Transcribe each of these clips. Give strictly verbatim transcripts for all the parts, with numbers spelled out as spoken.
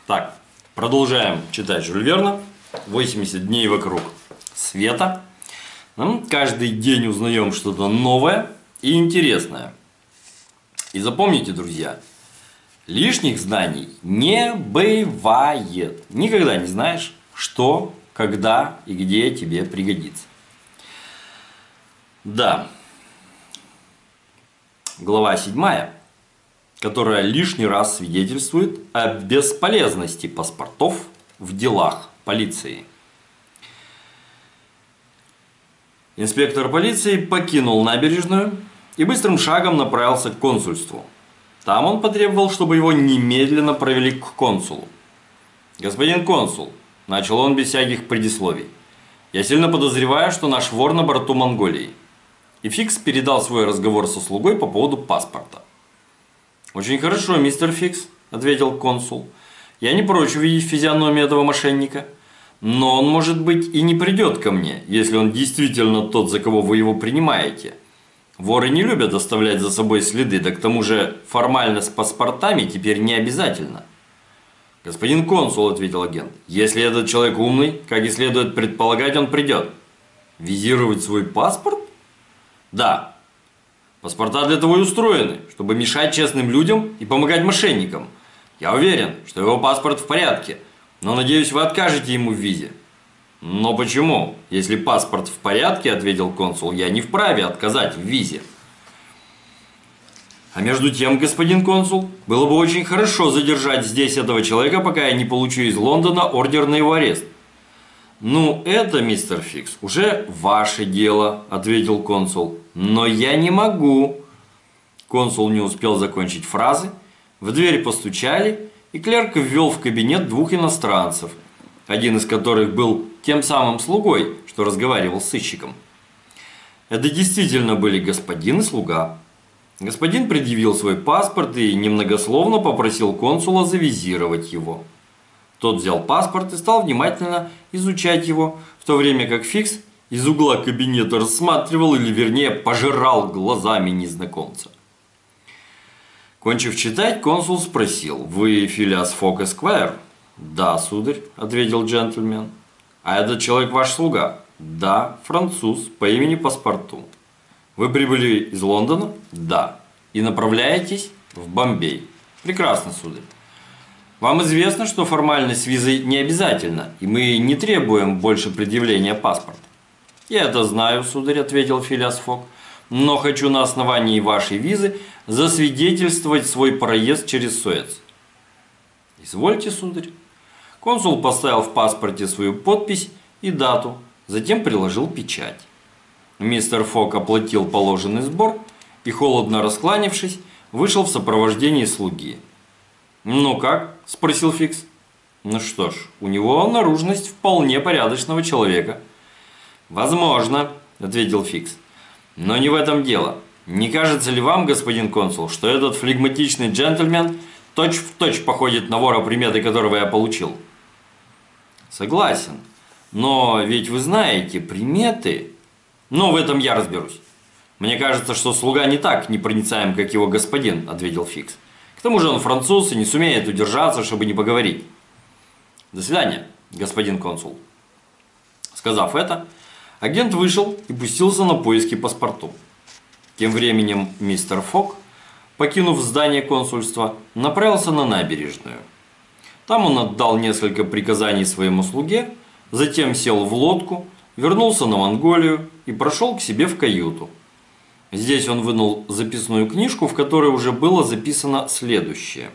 Так, продолжаем читать Жюль Верна. восемьдесят дней вокруг света. Каждый день узнаем что-то новое и интересное. И запомните, друзья, лишних знаний не бывает. Никогда не знаешь, что, когда и где тебе пригодится. Да. Глава седьмая, которая лишний раз свидетельствует о бесполезности паспортов в делах полиции. Инспектор полиции покинул набережную и быстрым шагом направился к консульству. Там он потребовал, чтобы его немедленно провели к консулу. «Господин консул», – начал он без всяких предисловий, – «я сильно подозреваю, что наш вор на борту Монголии». И Фикс передал свой разговор со слугой по поводу паспорта. «Очень хорошо, мистер Фикс», – ответил консул. «Я не прочь увидеть физиономию этого мошенника. Но он, может быть, и не придет ко мне, если он действительно тот, за кого вы его принимаете. Воры не любят оставлять за собой следы, да к тому же формально с паспортами теперь не обязательно». «Господин консул», – ответил агент, – «если этот человек умный, как и следует предполагать, он придет». «Визировать свой паспорт?» «Да. Паспорта для того и устроены, чтобы мешать честным людям и помогать мошенникам. Я уверен, что его паспорт в порядке, но, надеюсь, вы откажете ему в визе». «Но почему? Если паспорт в порядке, — ответил консул, — я не вправе отказать в визе». «А между тем, господин консул, было бы очень хорошо задержать здесь этого человека, пока я не получу из Лондона ордер на его арест». «Ну, это, мистер Фикс, уже ваше дело, — ответил консул, — но я не могу». Консул не успел закончить фразы, в дверь постучали, и клерк ввел в кабинет двух иностранцев, один из которых был тем самым слугой, что разговаривал с сыщиком. Это действительно были господин и слуга. Господин предъявил свой паспорт и немногословно попросил консула завизировать его. Тот взял паспорт и стал внимательно изучать его, в то время как Фикс из угла кабинета рассматривал, или вернее пожирал глазами незнакомца. Кончив читать, консул спросил: «Вы Филиас Фок Эсквайр?» «Да, сударь», – ответил джентльмен. «А этот человек ваш слуга?» «Да, француз, по имени Паспорту». «Вы прибыли из Лондона?» «Да». «И направляетесь в Бомбей?» «Прекрасно, сударь». «Вам известно, что формальность с визой не обязательна, и мы не требуем больше предъявления паспорта?» «Я это знаю, сударь», – ответил Филиас Фок. «Но хочу на основании вашей визы засвидетельствовать свой проезд через Суэц». «Извольте, сударь». Консул поставил в паспорте свою подпись и дату, затем приложил печать. Мистер Фок оплатил положенный сбор и, холодно раскланившись, вышел в сопровождении слуги. «Ну как?» – спросил Фикс. «Ну что ж, у него наружность вполне порядочного человека». «Возможно», – ответил Фикс. «Но не в этом дело. Не кажется ли вам, господин консул, что этот флегматичный джентльмен точь-в-точь походит на вора, приметы которого я получил?» «Согласен. Но ведь вы знаете, приметы...» «Ну, в этом я разберусь. Мне кажется, что слуга не так непроницаем, как его господин», – ответил Фикс. «К тому же он француз и не сумеет удержаться, чтобы не поговорить». «До свидания, господин консул». Сказав это, агент вышел и пустился на поиски паспорту. Тем временем мистер Фок, покинув здание консульства, направился на набережную. Там он отдал несколько приказаний своему слуге, затем сел в лодку, вернулся на Монголию и прошел к себе в каюту. Здесь он вынул записную книжку, в которой уже было записано следующее.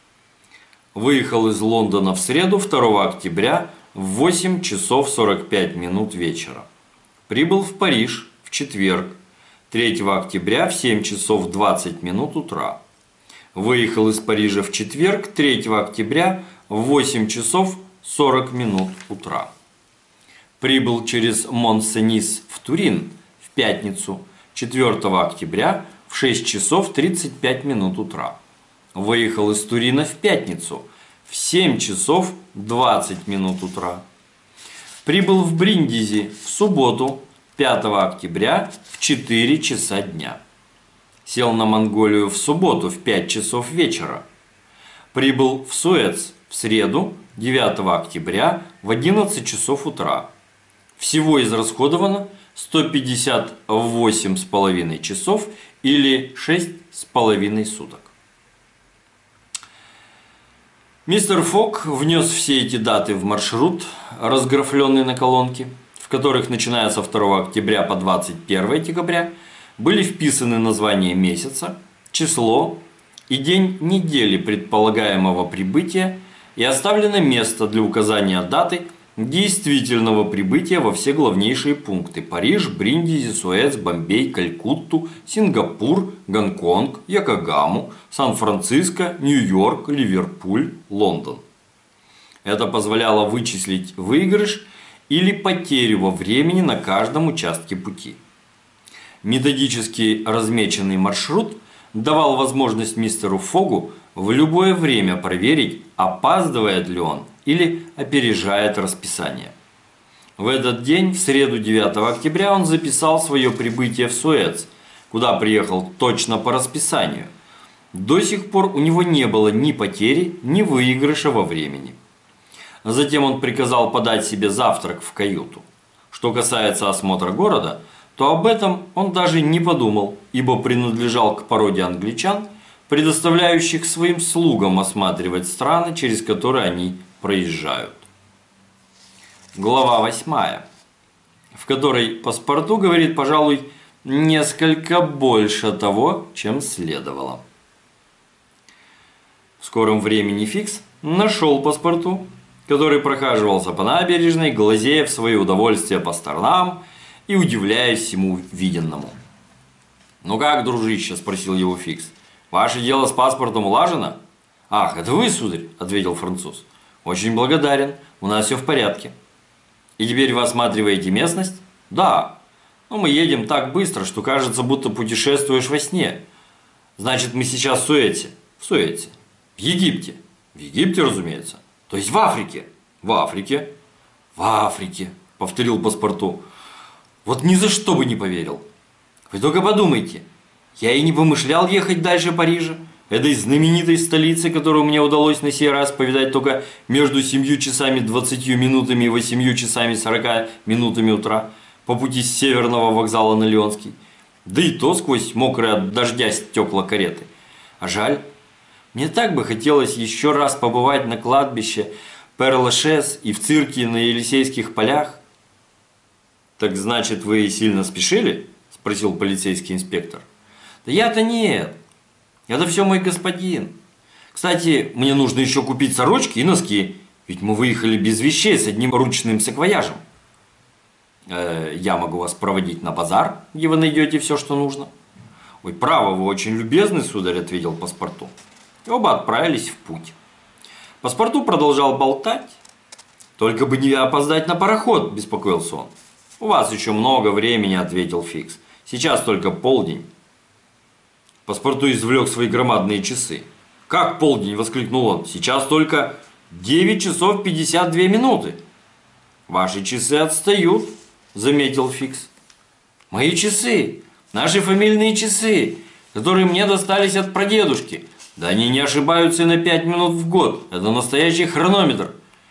Выехал из Лондона в среду, второго октября, в восемь часов сорок пять минут вечера. Прибыл в Париж в четверг, третьего октября, в семь часов двадцать минут утра. Выехал из Парижа в четверг, третьего октября, в восемь часов сорок минут утра. Прибыл через Мон-Сенис в Турин в пятницу, четвёртого октября, в шесть часов тридцать пять минут утра. Выехал из Турина в пятницу в семь часов двадцать минут утра. Прибыл в Бриндизи в субботу, пятого октября, в четыре часа дня. Сел на Монголию в субботу в пять часов вечера. Прибыл в Суэц в среду, девятого октября, в одиннадцать часов утра. Всего израсходовано сто пятьдесят восемь с половиной часов или шесть с половиной суток. Мистер Фок внес все эти даты в маршрут, разграфленный на колонки, в которых, начиная со второго октября по двадцать первое декабря, были вписаны название месяца, число и день недели предполагаемого прибытия и оставлено место для указания даты действительного прибытия во все главнейшие пункты: Париж, Бриндизи, Суэц, Бомбей, Калькутту, Сингапур, Гонконг, Йокогаму, Сан-Франциско, Нью-Йорк, Ливерпуль, Лондон. Это позволяло вычислить выигрыш или потерю во времени на каждом участке пути. Методически размеченный маршрут давал возможность мистеру Фогу в любое время проверить, опаздывает ли он или опережает расписание. В этот день, в среду девятого октября, он записал свое прибытие в Суэц, куда приехал точно по расписанию. До сих пор у него не было ни потери, ни выигрыша во времени. Затем он приказал подать себе завтрак в каюту. Что касается осмотра города, то об этом он даже не подумал, ибо принадлежал к породе англичан, предоставляющих своим слугам осматривать страны, через которые они проезжают. Глава восьмая, в которой паспорту говорит, пожалуй, несколько больше того, чем следовало. В скором времени Фикс нашел паспорту, который прохаживался по набережной, глазея в свое удовольствие по сторонам и удивляясь всему виденному. «Ну как, дружище?» – спросил его Фикс. «Ваше дело с паспортом улажено?» «Ах, это вы, сударь?» – ответил француз. «Очень благодарен, у нас все в порядке». «И теперь вы осматриваете местность?» «Да. Но мы едем так быстро, что кажется, будто путешествуешь во сне. Значит, мы сейчас в Суэце». «В Суэце». «В Египте». «В Египте, разумеется». «То есть в Африке?» «В Африке». «В Африке», – повторил паспорту. «Вот ни за что бы не поверил. Вы только подумайте, я и не помышлял ехать дальше Парижа, этой знаменитой столицы, которую мне удалось на сей раз повидать только между семью часами двадцатью минутами и восемью часами сорока минутами утра по пути с северного вокзала на Лионский, да и то сквозь мокрые от дождя стекла кареты. А жаль, мне так бы хотелось еще раз побывать на кладбище Пер-Лашез и в цирке на Елисейских полях». «Так значит, вы сильно спешили?» – спросил полицейский инспектор. «Да я-то нет. Это все мой господин. Кстати, мне нужно еще купить сорочки и носки, ведь мы выехали без вещей с одним ручным саквояжем. Э, я могу вас проводить на базар, где вы найдете все, что нужно». «Ой, право, вы очень любезны, сударь», – ответил паспорту. И оба отправились в путь. Паспорту продолжал болтать. «Только бы не опоздать на пароход», – беспокоился он. «У вас еще много времени», – ответил Фикс. «Сейчас только полдень». Паспорту извлек свои громадные часы. «Как полдень?» – воскликнул он. «Сейчас только девять часов пятьдесят две минуты». «Ваши часы отстают», – заметил Фикс. «Мои часы, наши фамильные часы, которые мне достались от прадедушки. Да они не ошибаются и на пять минут в год. Это настоящий хронометр».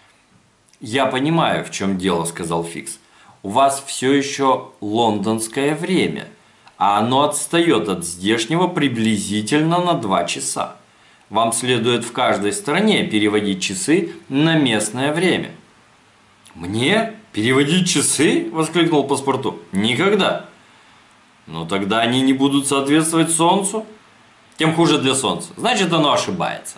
«Я понимаю, в чем дело», – сказал Фикс. «У вас все еще лондонское время, а оно отстает от здешнего приблизительно на два часа. Вам следует в каждой стране переводить часы на местное время». «Мне? Переводить часы?» – воскликнул паспорту. «Никогда». «Ну тогда они не будут соответствовать солнцу. Тем хуже для солнца. Значит, оно ошибается».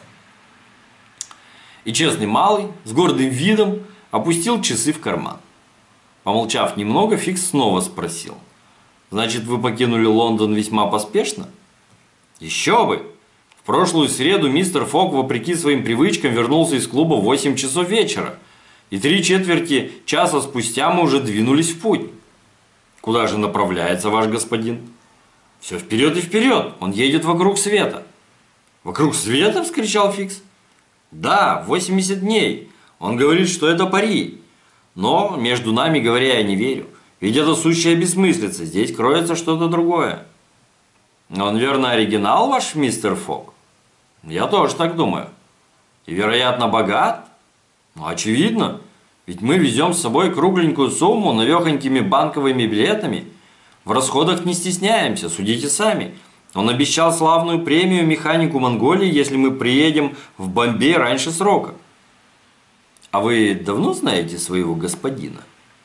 И честный малый с гордым видом опустил часы в карман. Помолчав немного, Фикс снова спросил. «Значит, вы покинули Лондон весьма поспешно?» «Еще бы! В прошлую среду мистер Фок, вопреки своим привычкам, вернулся из клуба в восемь часов вечера. И три четверти часа спустя мы уже двинулись в путь». «Куда же направляется ваш господин?» «Все вперед и вперед! Он едет вокруг света». «Вокруг света?» – вскричал Фикс. «Да, восемьдесят дней. Он говорит, что это пари. Но, между нами говоря, я не верю. Ведь это сущая бессмыслица. Здесь кроется что-то другое». «Он, верно, оригинал ваш, мистер Фок?» «Я тоже так думаю». И, вероятно, богат? Ну, очевидно. Ведь мы везем с собой кругленькую сумму навехонькими банковыми билетами. В расходах не стесняемся, судите сами. Он обещал славную премию механику Монголии, если мы приедем в Бомбей раньше срока. А вы давно знаете своего господина?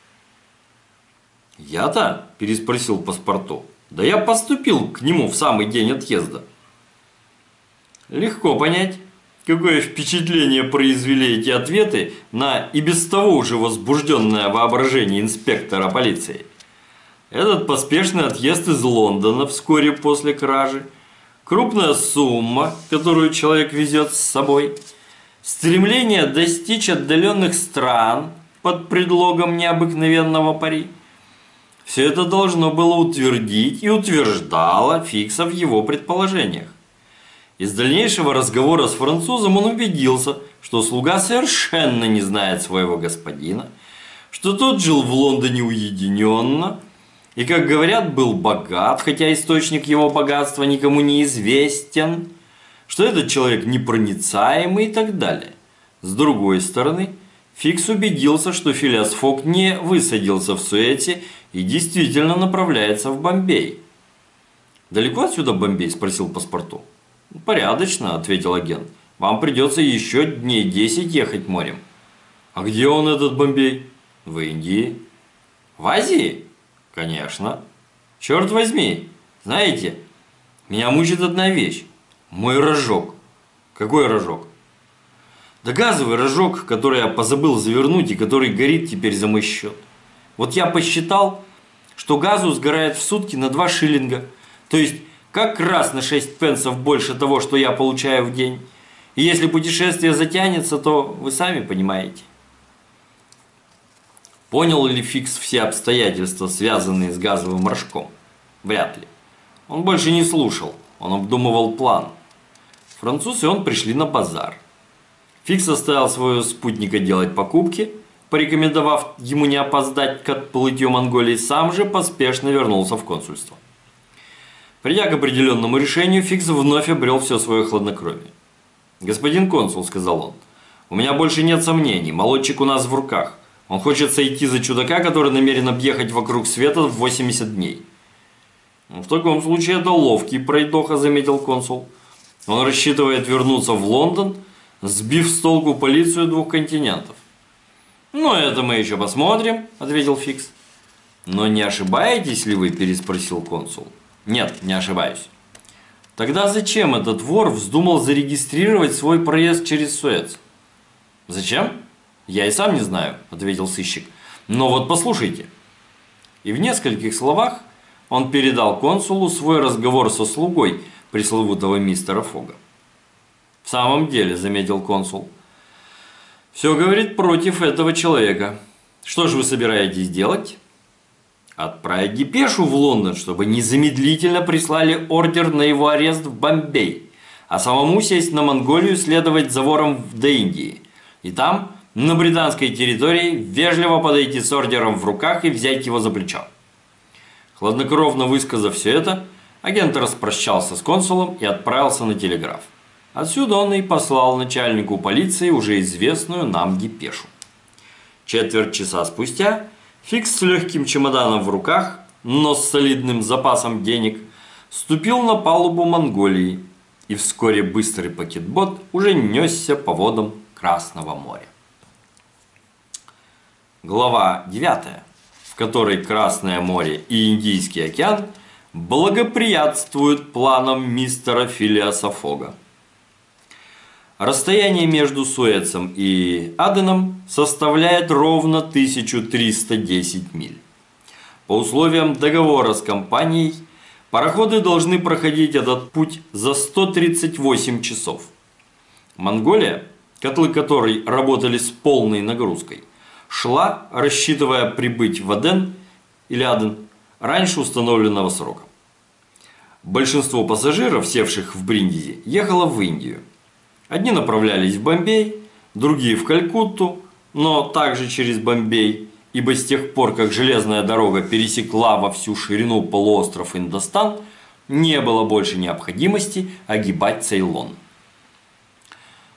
Я-то? Переспросил паспорту. Да я поступил к нему в самый день отъезда. Легко понять, какое впечатление произвели эти ответы на и без того уже возбужденное воображение инспектора полиции. Этот поспешный отъезд из Лондона вскоре после кражи, крупная сумма, которую человек везет с собой, стремление достичь отдаленных стран под предлогом необыкновенного пари. Все это должно было утвердить и утверждало Фикса в его предположениях. Из дальнейшего разговора с французом он убедился, что слуга совершенно не знает своего господина, что тот жил в Лондоне уединенно и, как говорят, был богат, хотя источник его богатства никому не известен, что этот человек непроницаемый и так далее. С другой стороны, Фикс убедился, что Филиас Фок не высадился в Суэце и действительно направляется в Бомбей. «Далеко отсюда Бомбей?» – спросил паспорту. «Порядочно», – ответил агент. «Вам придется еще дней десять ехать морем». «А где он, этот Бомбей?» «В Индии». «В Азии?» «Конечно». «Черт возьми, знаете, меня мучит одна вещь. Мой рожок». «Какой рожок?» «Да газовый рожок, который я позабыл завернуть и который горит теперь за мой счет. Вот я посчитал, что газу сгорает в сутки на два шиллинга, то есть как раз на шесть пенсов больше того, что я получаю в день. И если путешествие затянется, то вы сами понимаете». Понял ли Фикс все обстоятельства, связанные с газовым рожком? Вряд ли. Он больше не слушал, он обдумывал план. Француз и он пришли на базар. Фикс оставил своего спутника делать покупки, порекомендовав ему не опоздать к отплытию Монголии, сам же поспешно вернулся в консульство. Придя к определенному решению, Фикс вновь обрел все свое хладнокровие. «Господин консул», – сказал он, – «у меня больше нет сомнений, молодчик у нас в руках. Он хочет сойти за чудака, который намерен объехать вокруг света в восемьдесят дней». «В таком случае это ловкий пройдоха», – заметил консул. «Он рассчитывает вернуться в Лондон, сбив с толку полицию двух континентов». «Ну, это мы еще посмотрим», – ответил Фикс. «Но не ошибаетесь ли вы?» – переспросил консул. «Нет, не ошибаюсь». «Тогда зачем этот вор вздумал зарегистрировать свой проезд через Суэц?» «Зачем? Я и сам не знаю», – ответил сыщик. «Но вот послушайте». И в нескольких словах он передал консулу свой разговор со слугой пресловутого мистера Фога. «В самом деле», – заметил консул, – «все говорит против этого человека. Что же вы собираетесь делать?» «Отправить депешу в Лондон, чтобы незамедлительно прислали ордер на его арест в Бомбей, а самому сесть на Монголию, следовать за вором до Индии. И там, на британской территории, вежливо подойти с ордером в руках и взять его за плечо». Хладнокровно высказав все это, агент распрощался с консулом и отправился на телеграф. Отсюда он и послал начальнику полиции уже известную нам депешу. Четверть часа спустя Фикс с легким чемоданом в руках, но с солидным запасом денег, ступил на палубу Монголии, и вскоре быстрый пакетбот уже несся по водам Красного моря. Глава девятая, в которой Красное море и Индийский океан благоприятствуют планам мистера Филиаса Фога. Расстояние между Суэцем и Аденом составляет ровно тысяча триста десять миль. По условиям договора с компанией, пароходы должны проходить этот путь за сто тридцать восемь часов. Монголия, котлы которой работали с полной нагрузкой, шла, рассчитывая прибыть в Аден или Аден раньше установленного срока. Большинство пассажиров, севших в Бриндизи, ехало в Индию. Одни направлялись в Бомбей, другие в Калькутту, но также через Бомбей, ибо с тех пор, как железная дорога пересекла во всю ширину полуостров Индостан, не было больше необходимости огибать Цейлон.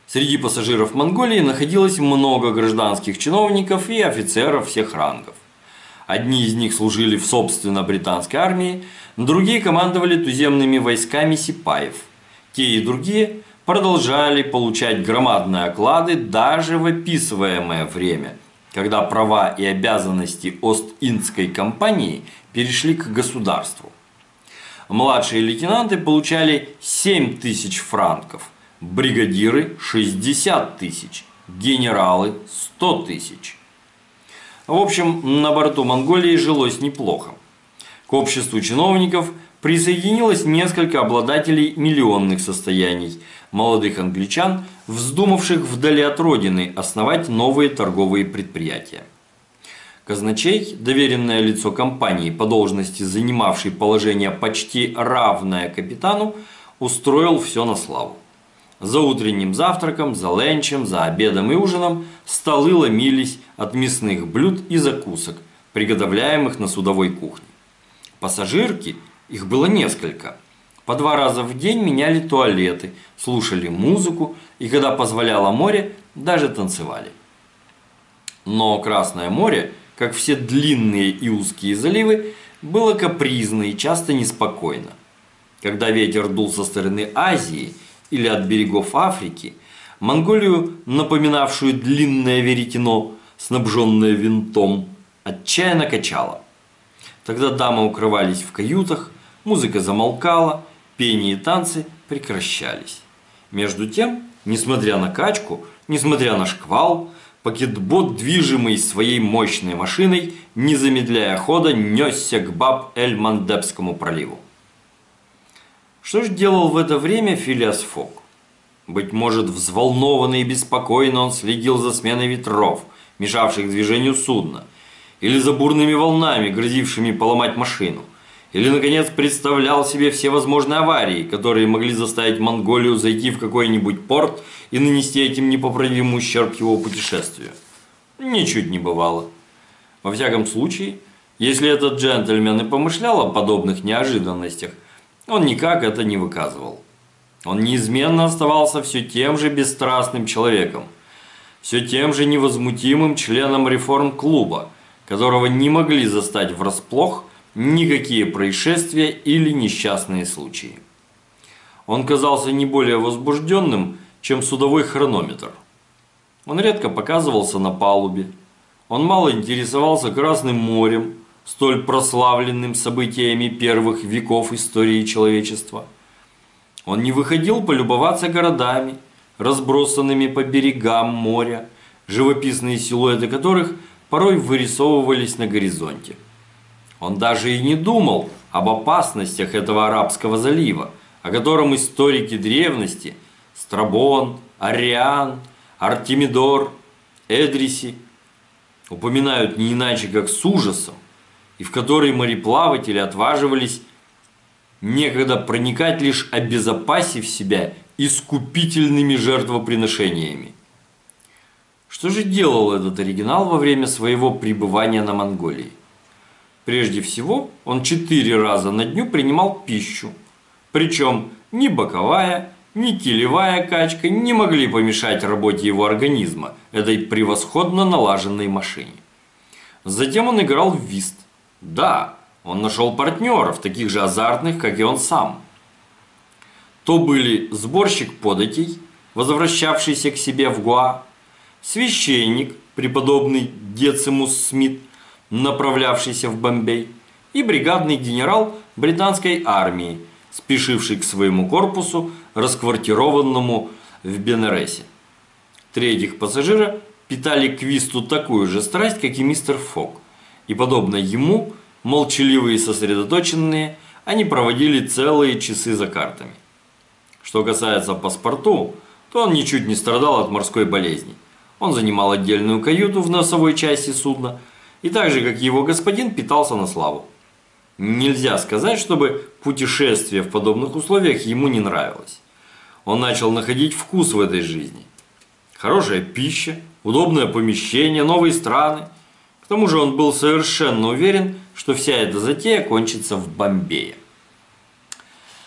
Среди пассажиров Монголии находилось много гражданских чиновников и офицеров всех рангов. Одни из них служили в собственно британской армии, другие командовали туземными войсками сипаев. Те и другие продолжали получать громадные оклады даже в описываемое время, когда права и обязанности Ост-Индской компании перешли к государству. Младшие лейтенанты получали семь тысяч франков, бригадиры – шестьдесят тысяч, генералы – сто тысяч. В общем, на борту Монголии жилось неплохо. К обществу чиновников присоединилось несколько обладателей миллионных состояний, молодых англичан, вздумавших вдали от родины основать новые торговые предприятия. Казначей, доверенное лицо компании по должности, занимавший положение почти равное капитану, устроил все на славу. За утренним завтраком, за ленчем, за обедом и ужином столы ломились от мясных блюд и закусок, приготовляемых на судовой кухне. Пассажирки, их было несколько, по два раза в день меняли туалеты, слушали музыку и, когда позволяло море, даже танцевали. Но Красное море, как все длинные и узкие заливы, было капризно и часто неспокойно. Когда ветер дул со стороны Азии или от берегов Африки, Монголию, напоминавшую длинное веретено, снабженное винтом, отчаянно качало. Тогда дамы укрывались в каютах, музыка замолкала, пение и танцы прекращались. Между тем, несмотря на качку, несмотря на шквал, пакетбот, движимый своей мощной машиной, не замедляя хода, несся к Баб-эль-Мандебскому проливу. Что ж делал в это время Филиас Фок? Быть может, взволнованный и беспокойно он следил за сменой ветров, мешавших движению судна, или за бурными волнами, грозившими поломать машину, или, наконец, представлял себе все возможные аварии, которые могли заставить Монголию зайти в какой-нибудь порт и нанести этим непоправимый ущерб его путешествию. Ничуть не бывало. Во всяком случае, если этот джентльмен и помышлял о подобных неожиданностях, он никак это не выказывал. Он неизменно оставался все тем же бесстрастным человеком, все тем же невозмутимым членом реформ-клуба, которого не могли застать врасплох никакие происшествия или несчастные случаи. Он казался не более возбужденным, чем судовой хронометр. Он редко показывался на палубе. Он мало интересовался Красным морем, столь прославленным событиями первых веков истории человечества. Он не выходил полюбоваться городами, разбросанными по берегам моря, живописные силуэты которых порой вырисовывались на горизонте. Он даже и не думал об опасностях этого Арабского залива, о котором историки древности Страбон, Ариан, Артемидор, Эдриси упоминают не иначе как с ужасом, и в который мореплаватели отваживались некогда проникать, лишь обезопасив себя искупительными жертвоприношениями. Что же делал этот оригинал во время своего пребывания на Монголии? Прежде всего, он четыре раза на дню принимал пищу, причем ни боковая, ни килевая качка не могли помешать работе его организма, этой превосходно налаженной машине. Затем он играл в вист. Да, он нашел партнеров, таких же азартных, как и он сам. То были сборщик податей, возвращавшийся к себе в Гоа, священник, преподобный Децимус Смит, направлявшийся в Бомбей, и бригадный генерал британской армии, спешивший к своему корпусу, расквартированному в Бенересе. Три этих пассажира питали к висту такую же страсть, как и мистер Фок, и, подобно ему, молчаливые и сосредоточенные, они проводили целые часы за картами. Что касается паспорту, то он ничуть не страдал от морской болезни. Он занимал отдельную каюту в носовой части судна, и так же, как его господин, питался на славу. Нельзя сказать, чтобы путешествие в подобных условиях ему не нравилось. Он начал находить вкус в этой жизни. Хорошая пища, удобное помещение, новые страны. К тому же он был совершенно уверен, что вся эта затея кончится в Бомбее.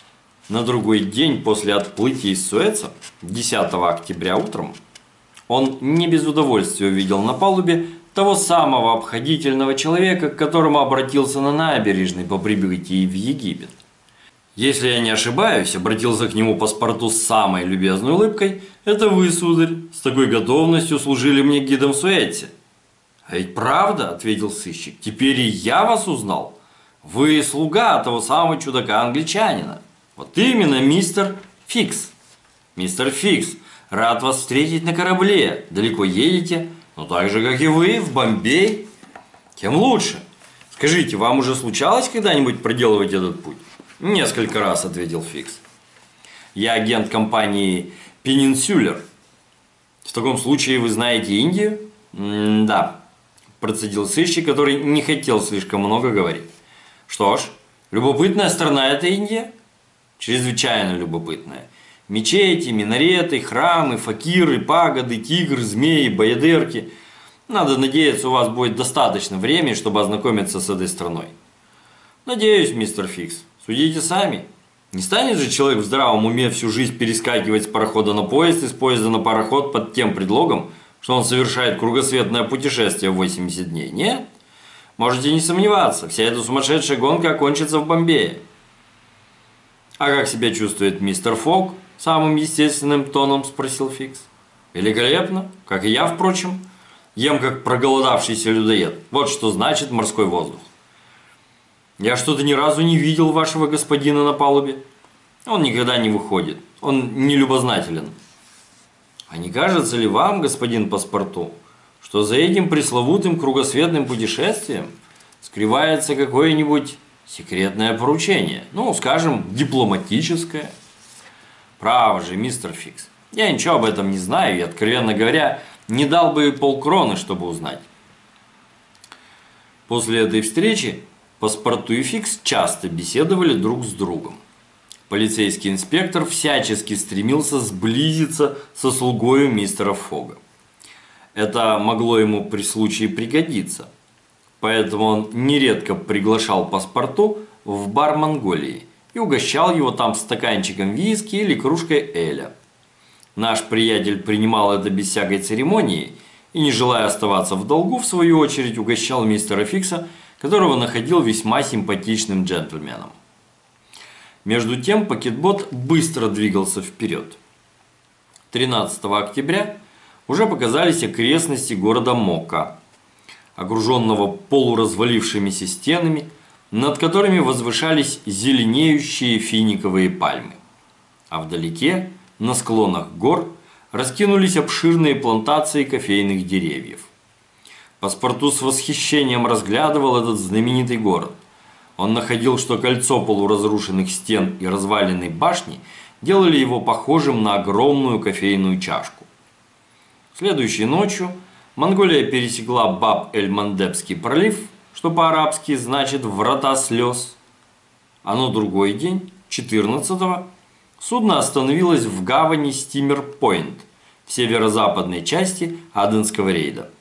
На другой день после отплытия из Суэца, десятого октября утром, он не без удовольствия увидел на палубе того самого обходительного человека, к которому обратился на набережной по прибытии в Египет. «Если я не ошибаюсь, — обратился к нему паспорту с самой любезной улыбкой, — это вы, сударь, с такой готовностью служили мне гидом в Суэце». «А ведь правда, — ответил сыщик, — теперь и я вас узнал. Вы слуга того самого чудака-англичанина. Вот именно, мистер Фикс. Мистер Фикс, рад вас встретить на корабле. Далеко едете, но так же, как и вы, в Бомбей. Тем лучше. Скажите, вам уже случалось когда-нибудь проделывать этот путь?» «Несколько раз, — ответил Фикс. Я агент компании Пенинсюлер. В таком случае вы знаете Индию?» «Да», — процедил сыщик, который не хотел слишком много говорить. «Что ж, любопытная страна эта Индия?» «Чрезвычайно любопытная. Мечети, минареты, храмы, факиры, пагоды, тигры, змеи, баядерки. Надо надеяться, у вас будет достаточно времени, чтобы ознакомиться с этой страной». «Надеюсь, мистер Фикс. Судите сами. Не станет же человек в здравом уме всю жизнь перескакивать с парохода на поезд и с поезда на пароход под тем предлогом, что он совершает кругосветное путешествие в восемьдесят дней? Нет? Можете не сомневаться, вся эта сумасшедшая гонка окончится в Бомбее». «А как себя чувствует мистер Фок?» – самым естественным тоном спросил Фикс. «Великолепно, как и я, впрочем. Ем как проголодавшийся людоед. Вот что значит морской воздух. Я что-то ни разу не видел вашего господина на палубе. Он никогда не выходит. Он не любознателен. А не кажется ли вам, господин паспорту, что за этим пресловутым кругосветным путешествием скрывается какое-нибудь секретное поручение? Ну, скажем, дипломатическое?» «Право же, мистер Фикс, я ничего об этом не знаю и, откровенно говоря, не дал бы полкроны, чтобы узнать». После этой встречи паспорту и Фикс часто беседовали друг с другом. Полицейский инспектор всячески стремился сблизиться со слугою мистера Фога. Это могло ему при случае пригодиться, поэтому он нередко приглашал паспорту в бар Монголии и угощал его там стаканчиком виски или кружкой эля. Наш приятель принимал это без всякой церемонии и, не желая оставаться в долгу, в свою очередь угощал мистера Фикса, которого находил весьма симпатичным джентльменом. Между тем пакетбот быстро двигался вперед. тринадцатого октября уже показались окрестности города Мока, окруженного полуразвалившимися стенами, над которыми возвышались зеленеющие финиковые пальмы. А вдалеке, на склонах гор, раскинулись обширные плантации кофейных деревьев. Паспорту с восхищением разглядывал этот знаменитый город. Он находил, что кольцо полуразрушенных стен и разваленной башни делали его похожим на огромную кофейную чашку. Следующей ночью Монголия пересекла Баб-эль-Мандебский пролив, что по-арабски значит «врата слез». А на другой день, четырнадцатого, судно остановилось в гавани Стимер-Пойнт в северо-западной части Аденского рейда.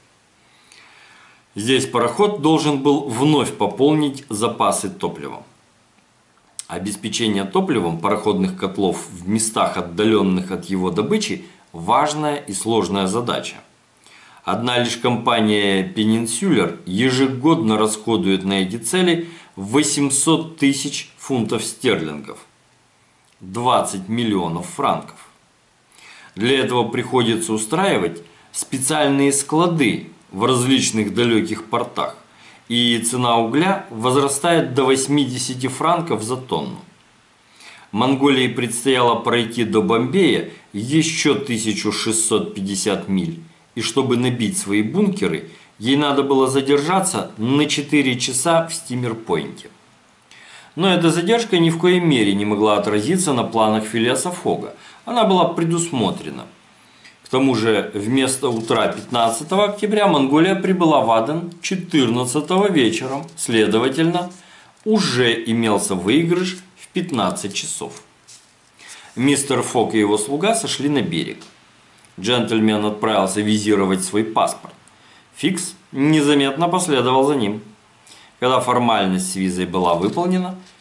Здесь пароход должен был вновь пополнить запасы топлива. Обеспечение топливом пароходных котлов в местах, отдаленных от его добычи, важная и сложная задача. Одна лишь компания Пенинсюлер ежегодно расходует на эти цели восемьсот тысяч фунтов стерлингов, двадцать миллионов франков. Для этого приходится устраивать специальные склады в различных далеких портах, и цена угля возрастает до восьмидесяти франков за тонну. Монголии предстояло пройти до Бомбея еще тысячу шестьсот пятьдесят миль, и чтобы набить свои бункеры, ей надо было задержаться на четыре часа в Стимер-Пойнте. Но эта задержка ни в коей мере не могла отразиться на планах Филиаса Фога, она была предусмотрена. К тому же, вместо утра пятнадцатого октября Монголия прибыла в Аден четырнадцатого вечером, следовательно, уже имелся выигрыш в пятнадцать часов. Мистер Фок и его слуга сошли на берег. Джентльмен отправился визировать свой паспорт. Фикс незаметно последовал за ним. Когда формальность с визой была выполнена,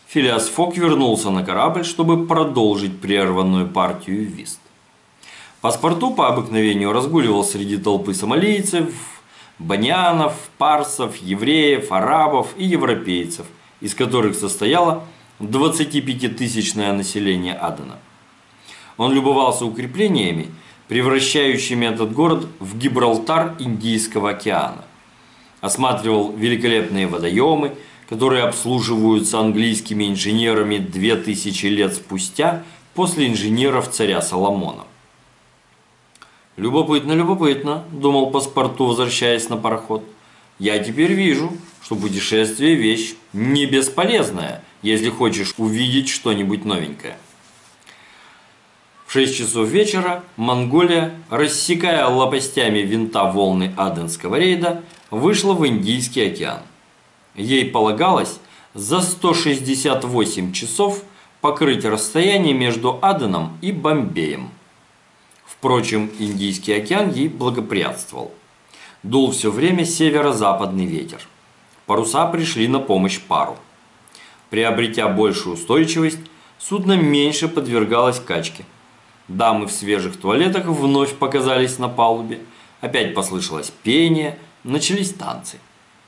Филиас Фок вернулся на корабль, чтобы продолжить прерванную партию в вист. Паспарту по обыкновению разгуливал среди толпы сомалийцев, баньянов, парсов, евреев, арабов и европейцев, из которых состояло двадцатипятитысячное население Адена. Он любовался укреплениями, превращающими этот город в Гибралтар Индийского океана. Осматривал великолепные водоемы, которые обслуживаются английскими инженерами две тысячи лет спустя после инженеров царя Соломона. «Любопытно, любопытно», – думал Паспарту, возвращаясь на пароход. «Я теперь вижу, что путешествие – вещь не бесполезная, если хочешь увидеть что-нибудь новенькое». В шесть часов вечера Монголия, рассекая лопастями винта волны Аденского рейда, вышла в Индийский океан. Ей полагалось за сто шестьдесят восемь часов покрыть расстояние между Аденом и Бомбеем. Впрочем, Индийский океан ей благоприятствовал. Дул все время северо-западный ветер. Паруса пришли на помощь пару. Приобретя большую устойчивость, судно меньше подвергалось качке. Дамы в свежих туалетах вновь показались на палубе. Опять послышалось пение, начались танцы.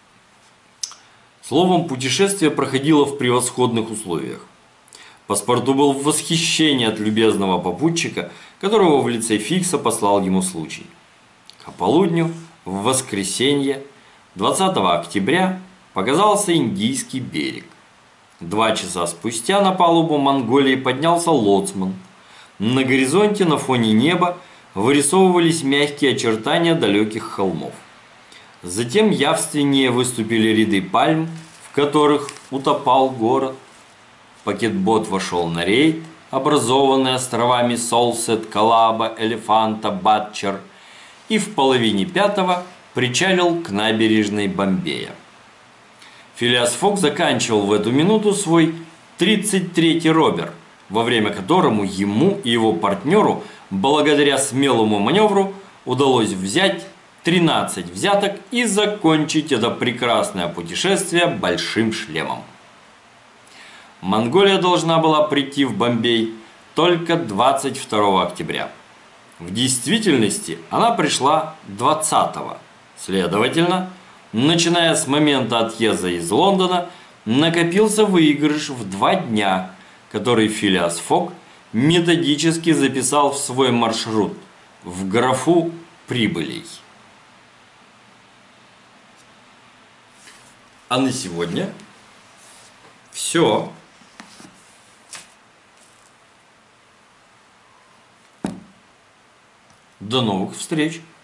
Словом, путешествие проходило в превосходных условиях. Паспарту был в восхищении от любезного попутчика, которого в лице Фикса послал ему случай. К полудню, в воскресенье, двадцатого октября, показался Индийский берег. Два часа спустя на палубу Монголии поднялся лоцман. На горизонте на фоне неба вырисовывались мягкие очертания далеких холмов. Затем явственнее выступили ряды пальм, в которых утопал город. Пакетбот вошел на рейд, образованный островами Солсет, Колаба, Элефанта, Батчер, и в половине пятого причалил к набережной Бомбея. Филиас Фок заканчивал в эту минуту свой тридцать третий робер, во время которому ему и его партнеру, благодаря смелому маневру, удалось взять тринадцать взяток и закончить это прекрасное путешествие большим шлемом. Монголия должна была прийти в Бомбей только двадцать второго октября. В действительности она пришла двадцатого. Следовательно, начиная с момента отъезда из Лондона, накопился выигрыш в два дня, который Филиас Фок методически записал в свой маршрут в графу прибылей. А на сегодня все. До новых встреч!